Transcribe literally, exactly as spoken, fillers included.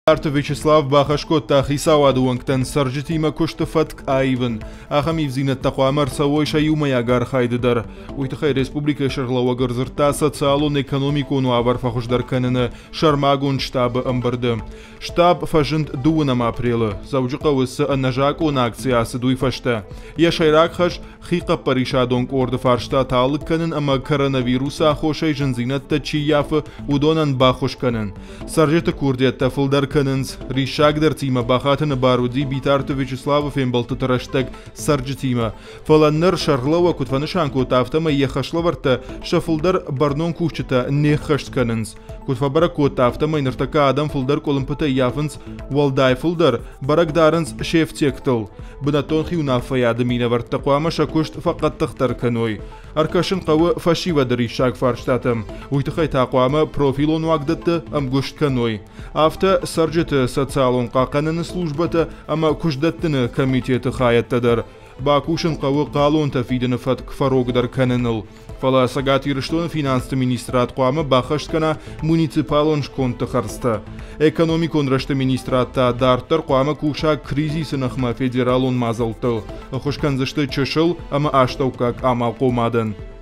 Арт Вячеслав Бахашко тахисаваду ванктан саржитима куштафатк айван. Ахами взинат тахуамар савой шаюма ягар хайддар. Уйтахай республика шарлауагар зырта социалон экономику нуавар фахушдар канана шармагун штаб амбарды. Штаб фажент дуунам апрелы. Завджука выссы аннажаку на акциясы дуйфашта. Я шайрак хаш хиқа паришадонг орды фаршта таалык канын ама коронавируса хошай жынзинатта чияфы удонан бахуш канын. Саржеты курдиятта фылдар канынз ришагдар тима бахатын баруди битарты Вячеславов ембалты тараштаг саржетима. Фаланнар шарлава кутфанышанку тафтама ехашлаварта шафылдар барнон кухчата нехашт канынз. Кутфабара тафтама инартака адам фылдар колымпыта яфынз валдай фылдар барагдарынз шефтектл. Бынатон хиунафа ядымина варттақуама шакушт фақат тахтар каной. Аркашын қавы фашива даришаг фарштатым. Уйтахай тақуама профилон вагдатты амгушт каной. Авто саржеты социалон қақанын службата ама кушдаттыны комитеті хаяттадар. Бакушын қавы қалон тафидыны фатк фарогдар каныныл. Фала сагат ирыштон финансты министрат қуамы бахашт кана муниципалон шконты харста. Экономикон рашты министратта дарттар қуамы куша кризисынахма федералон мазалтыл. Хошканзышты чышыл ама аштау как амал қомадын.